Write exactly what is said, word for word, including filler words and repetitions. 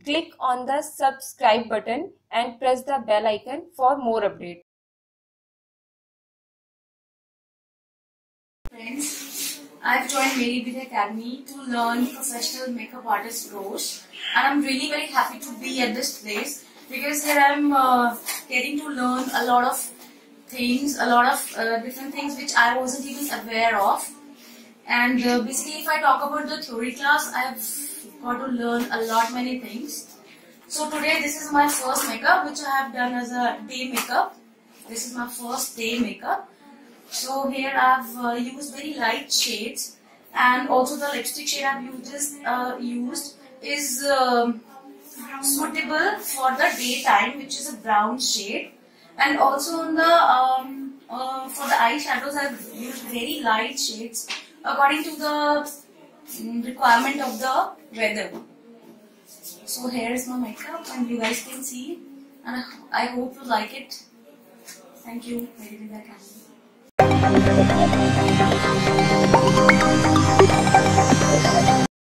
click on the subscribe button and press the bell icon for more updates. Friends, I've joined Mary Beauty Academy to learn professional makeup artist course, and I'm really very happy to be at this place because here I'm uh, getting to learn a lot of things, a lot of uh, different things which I wasn't even aware of. And uh, basically, if I talk about the theory class, I've got to learn a lot many things. So today, this is my first makeup which I have done as a day makeup. This is my first day makeup. So here I've uh, used very light shades, and also the lipstick shade I've used is, uh, used is um, suitable for the daytime, which is a brown shade. And also on the um, uh, for the eyeshadows I've used very light shades according to the um, requirement of the weather. So here is my makeup, and you guys can see, and I hope you like it. Thank you. Mary Beauty Academy.